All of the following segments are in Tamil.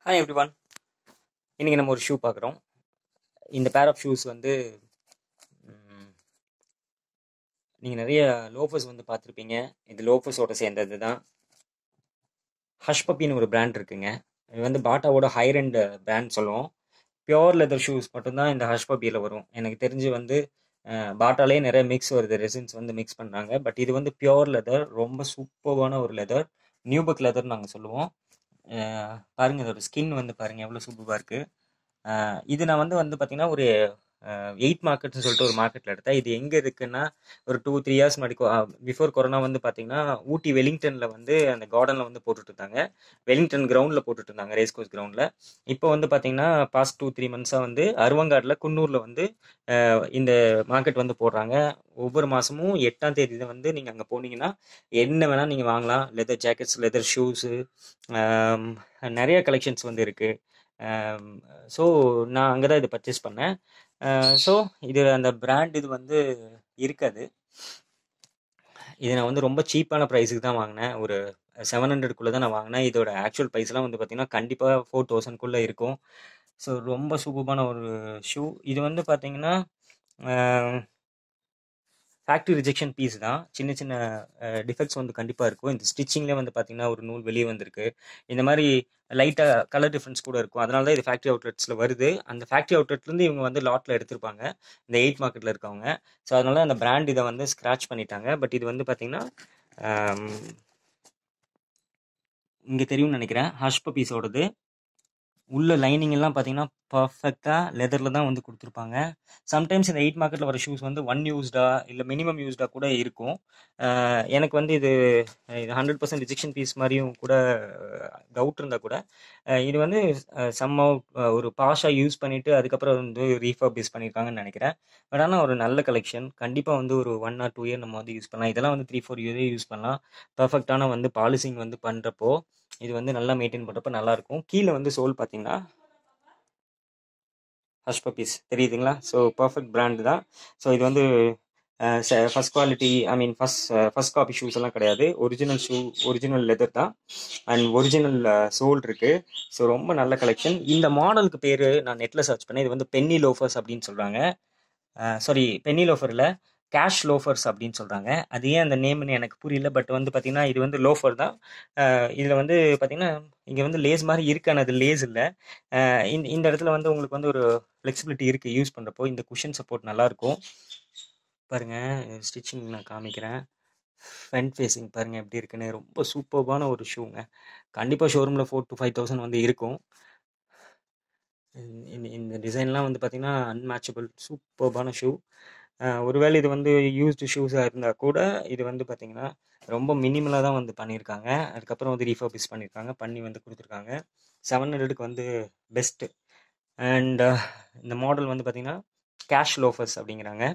Hi everyone. இன்றைக்கி நம்ம ஒரு ஷூ பார்க்குறோம். இந்த பேர் ஆஃப் ஷூஸ் வந்து நீங்கள் நிறைய லோஃபர்ஸ் வந்து பார்த்துருப்பீங்க. இது லோஃபர்ஸோட சேர்ந்தது தான். ஹஷ் பப்பின்னு ஒரு பிராண்ட் இருக்குங்க. இது வந்து பாட்டாவோட ஹையர் அண்ட் பிராண்ட் சொல்லுவோம். பியோர் லெதர் ஷூஸ் மட்டும்தான் இந்த ஹஷ் பப்பியில் வரும். எனக்கு தெரிஞ்சு வந்து பாட்டாலே நிறைய மிக்ஸ் வருது, ரெசின்ஸ் வந்து மிக்ஸ் பண்ணுறாங்க. பட் இது வந்து பியோர் லெதர், ரொம்ப சூப்பர்வான ஒரு லெதர், நியூபக் லெதர் நாங்கள் சொல்லுவோம். பாருங்கள், இதோட ஸ்கின் வந்து பாருங்கள் எவ்வளோ சூப்பராக இருக்குது. இது நான் வந்து பார்த்தீங்கன்னா ஒரு 8 மார்க்கெட்னு சொல்லிட்டு ஒரு மார்க்கெட்டில் எடுத்தேன். இது எங்கே இருக்குன்னா, ஒரு 2-3 இயர்ஸ் முன்னாடி பிஃபோர் கொரோனா வந்து பார்த்தீங்கன்னா ஊட்டி வெலிங்டனில் வந்து அந்த கார்டனில் வந்து போட்டுட்டு இருந்தாங்க. வெலிங்டன் கிரவுண்டில் போட்டுட்டு இருந்தாங்க, ரேஸ் கோர்ஸ் கிரவுண்டில். இப்போ வந்து பார்த்தீங்கன்னா பாஸ்ட் 2-3 மந்த்ஸாக வந்து அருவங்காட்டில் குன்னூரில் வந்து இந்த மார்க்கெட் வந்து போடுறாங்க. ஒவ்வொரு மாதமும் 8ஆம் தேதி வந்து நீங்கள் அங்கே போனீங்கன்னா என்ன வேணால் நீங்கள் வாங்கலாம். லெதர் ஜாக்கெட்ஸ், லெதர் ஷூஸு, நிறைய கலெக்ஷன்ஸ் வந்து இருக்குது. ஸோ நான் அங்கே தான் இது பர்ச்சேஸ் பண்ணேன். ஸோ இது அந்த பிராண்ட் இது வந்து இருக்காது. இது நான் வந்து ரொம்ப சீப்பான ப்ரைஸுக்கு தான் வாங்கினேன். ஒரு 700 தான் நான் வாங்கினேன். இதோட ஆக்சுவல் ப்ரைஸ்லாம் வந்து பார்த்தீங்கன்னா கண்டிப்பாக 4000 இருக்கும். ஸோ ரொம்ப சூப்பரான ஒரு ஷூ. இது வந்து பார்த்தீங்கன்னா ஃபேக்ட்ரி ரிஜெக்ஷன் பீஸ் தான். சின்ன சின்ன டிஃபெக்ட்ஸ் வந்து கண்டிப்பாக இருக்கும். இந்த ஸ்டிச்சிங்லேயே வந்து பார்த்தீங்கன்னா ஒரு நூல் வெளியே வந்திருக்கு. இந்த மாதிரி லைட்டாக கலர் டிஃப்ரென்ஸ் கூட இருக்கும். அதனால தான் இது ஃபேக்ட்ரி அவுட்லெட்ஸில் வருது. அந்த ஃபேக்ட்ரி அவுட்லெட்லேருந்து இவங்க வந்து லாட்டில் எடுத்திருப்பாங்க, இந்த 8 மார்க்கெட்டில் இருக்கவங்க. ஸோ அதனால அந்த பிராண்ட் இதை வந்து ஸ்க்ராட்ச் பண்ணிட்டாங்க. பட் இது வந்து பார்த்தீங்கன்னா இங்கே தெரியும்னு நினைக்கிறேன், ஹஷ் பப்பீஸோடது. உள்ள லைனிங் எல்லாம் பார்த்தீங்கன்னா பர்ஃபெக்டாக லெதரில் தான் வந்து கொடுத்துருப்பாங்க. சம்டைம்ஸ் இந்த 8 மார்க்கெட்டில் வர ஷூஸ் வந்து ஒன் யூஸ்டா இல்லை மினிமம் யூஸ்டாக கூட இருக்கும். எனக்கு வந்து இது 100% ரிஜெக்ஷன் பீஸ் மாதிரியும் கூட டவுட் இருந்தால் கூட இது வந்து ஒரு பாஷாக யூஸ் பண்ணிவிட்டு அதுக்கப்புறம் வந்து ரீஃபர்பிஸ் பண்ணியிருக்காங்கன்னு நினைக்கிறேன். பட் ஆனால் ஒரு நல்ல கலெக்ஷன். கண்டிப்பாக வந்து ஒரு 1 or 2 இயர் நம்ம வந்து யூஸ் பண்ணலாம். இதெல்லாம் வந்து 3-4 இயரே யூஸ் பண்ணலாம். பர்ஃபெக்டான வந்து பாலிசிங் வந்து பண்ணுறப்போ இது வந்து நல்லா மெயின்டைன் பண்ணுறப்ப நல்லாயிருக்கும். கீழே வந்து சோல் பார்த்தீங்கன்னா ஹஷ் பப்பீஸ் தெரியுதுங்களா? ஸோ பர்ஃபெக்ட் பிராண்டு தான். ஸோ இது வந்து first quality, I mean first copy shoes எல்லாம் கிடையாது. ஒரிஜினல் ஷூ, ஒரிஜினல் லெதர் தான், அண்ட் ஒரிஜினல் சோல் இருக்குது. ஸோ ரொம்ப நல்ல கலெக்ஷன். இந்த மாடலுக்கு பேர் நான் நெட்டில் சர்ச் பண்ணேன். இது வந்து பென்னி லோஃபர்ஸ் அப்படின்னு சொல்கிறாங்க. சாரி, பென்னி லோஃபர் இல்லை, கேஷ் லோஃபர்ஸ் அப்படின்னு சொல்கிறாங்க. அது ஏன் அந்த நேம்னு எனக்கு புரியல. பட் வந்து பார்த்தீங்கன்னா இது வந்து லோஃபர் தான். இதில் வந்து பார்த்தீங்கன்னா இங்கே வந்து லேஸ் மாதிரி இருக்கான, அது லேஸ் இல்லை. இந்த இடத்துல வந்து உங்களுக்கு வந்து ஒரு ஃப்ளெக்சிபிலிட்டி இருக்குது யூஸ் பண்ணுறப்போ. இந்த குஷன் சப்போர்ட் நல்லாயிருக்கும். பாருங்கள், ஸ்டிச்சிங் நான் காமிக்கிறேன். ஃப்ரண்ட் ஃபேஸிங் பாருங்கள் எப்படி இருக்குன்னு. ரொம்ப சூப்பர்பான ஒரு ஷூங்க. கண்டிப்பாக ஷோரூமில் 4,000-5,000 வந்து இருக்கும். இந்த டிசைன்லாம் வந்து பார்த்திங்கன்னா அன்மேட்சபிள், சூப்பர்பான ஷூ. ஒருவேளை இது வந்து யூஸ்டு ஷூஸாக இருந்தால் கூட இது வந்து பார்த்திங்கன்னா ரொம்ப மினிமலாக தான் வந்து பண்ணியிருக்காங்க. அதுக்கப்புறம் வந்து ரீஃபர்பிஸ் பண்ணியிருக்காங்க, பண்ணி வந்து கொடுத்துருக்காங்க. 700க்கு வந்து பெஸ்ட்டு. அண்ட் இந்த மாடல் வந்து பார்த்திங்கன்னா கேஷ் லோஃபர்ஸ் அப்படிங்கிறாங்க.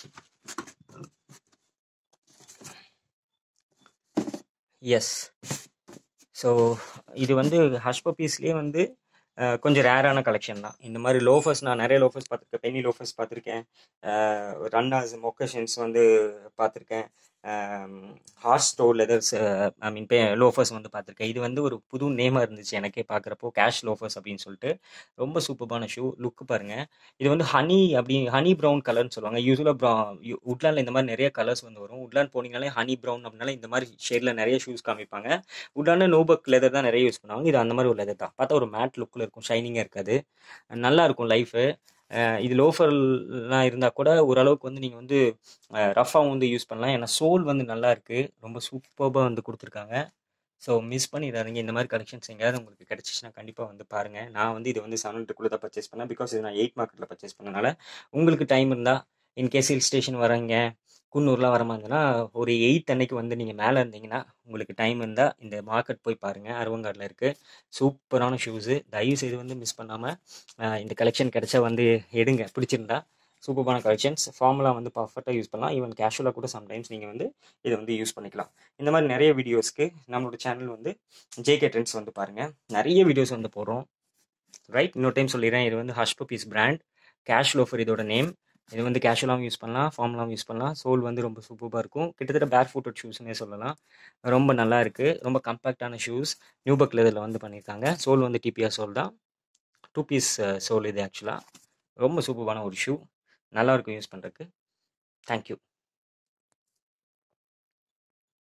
எஸ். ஸோ இது வந்து ஹஷ் பப்பீஸ்லேயே வந்து கொஞ்சம் ரேரான கலெக்ஷன் தான். இந்த மாதிரி லோஃபர்ஸ் நான் நிறைய லோஃபர்ஸ் பார்த்துருக்கேன். பென்னி லோஃபர்ஸ் பார்த்துருக்கேன், ரன்னாஸ் மொக்கஷன்ஸ் வந்து பார்த்துருக்கேன், ஹார்ஸ் ஸ்டோ லெதர்ஸ், ஐ மீன் லோஃபர்ஸ் வந்து பார்த்துருக்கேன். இது வந்து ஒரு புது நேமாக இருந்துச்சு எனக்கே பார்க்குறப்போ, கேஷ் லோஃபர்ஸ் அப்படின்னு சொல்லிட்டு. ரொம்ப சூப்பரான ஷூ. லுக்கு பாருங்கள். இது வந்து ஹனி ப்ரௌன் கலர்னு சொல்லுவாங்க. யூஸ்வலாக உட்லாண்டில் இந்த மாதிரி நிறைய கலர்ஸ் வந்து வரும். உட்லாண்ட் போனீங்கனாலே ஹனி ப்ரௌன் அப்படின்னால இந்த மாதிரி ஷேடில் நிறைய ஷூஸ் காமிப்பாங்க. உட்லாண்டில் நோபக் லெதர் தான் நிறைய யூஸ் பண்ணுவாங்க. இது அந்த மாதிரி ஒரு லெதர் தான். பார்த்தா ஒரு மேட் லுக்கில் இருக்கும், ஷைனிங்காக இருக்காது, நல்லா இருக்கும் லைஃபு. இது லோஃபர்லாம் இருந்தால் கூட ஓரளவுக்கு வந்து நீங்கள் வந்து ரஃபாகவும் வந்து யூஸ் பண்ணலாம். ஏன்னா சோல் வந்து நல்லா இருக்குது, ரொம்ப சூப்பராக வந்து கொடுத்துருக்காங்க. ஸோ மிஸ் பண்ணிடாதீங்க. இந்த மாதிரி கலெக்ஷன்ஸ் எங்கேயாவது உங்களுக்கு கிடச்சிச்சின்னா கண்டிப்பாக வந்து பாருங்கள். நான் வந்து இது வந்து 700 தான் பர்ச்சேஸ் பண்ணேன். பிகாஸ் இது நான் 8 மார்க்கெட்டில் பர்ச்சேஸ் பண்ணனால. உங்களுக்கு டைம் இருந்தால், இன்கேஸ் ஹில் ஸ்டேஷன் வரீங்க, குன்னூர்லாம் வர மாதிரினா ஒரு 8 அன்னைக்கு வந்து நீங்கள் மேலே இருந்தீங்கன்னா உங்களுக்கு டைம் இருந்தால் இந்த மார்க்கெட் போய் பாருங்கள். அருவங்காட்டில் இருக்குது. சூப்பரான ஷூஸு. தயவு செய்து வந்து மிஸ் பண்ணாமல் இந்த கலெக்ஷன் கிடைச்சா வந்து எடுங்க. பிடிச்சிருந்தா சூப்பரான கலெக்ஷன்ஸ். ஃபார்முலா வந்து பர்ஃபெக்டாக யூஸ் பண்ணலாம். ஈவன் கேஷுவலாக கூட சம்டைம்ஸ் நீங்கள் வந்து இதை வந்து யூஸ் பண்ணிக்கலாம். இந்த மாதிரி நிறைய வீடியோஸ்க்கு நம்மளோட சேனல் வந்து ஜேகே ட்ரெண்ட்ஸ் வந்து பாருங்கள். நிறைய வீடியோஸ் வந்து போடுறோம். ரைட், இன்னொரு டைம் சொல்லிடுறேன். இது வந்து hush puppies brand, cash loafer இதோட நேம். இது வந்து கேஷுவலாகவும் யூஸ் பண்ணலாம், ஃபார்மலாகவும் யூஸ் பண்ணலாம். சோல் வந்து ரொம்ப சூப்பராக இருக்கும். கிட்டத்தட்ட பேர் ஃபுட்டட் ஷூஸ்னே சொல்லலாம். ரொம்ப நல்லா இருக்குது. ரொம்ப கம்பேக்டான ஷூஸ். நியூபக் லெதரில் வந்து பண்ணியிருக்காங்க. சோல் வந்து டிபிஆர் சோல் தான். 2 பீஸ் சோல் இது ஆக்சுவலாக. ரொம்ப சூப்பரான ஒரு ஷூ. நல்லாயிருக்கும் யூஸ் பண்ணுறதுக்கு. தேங்க்யூ.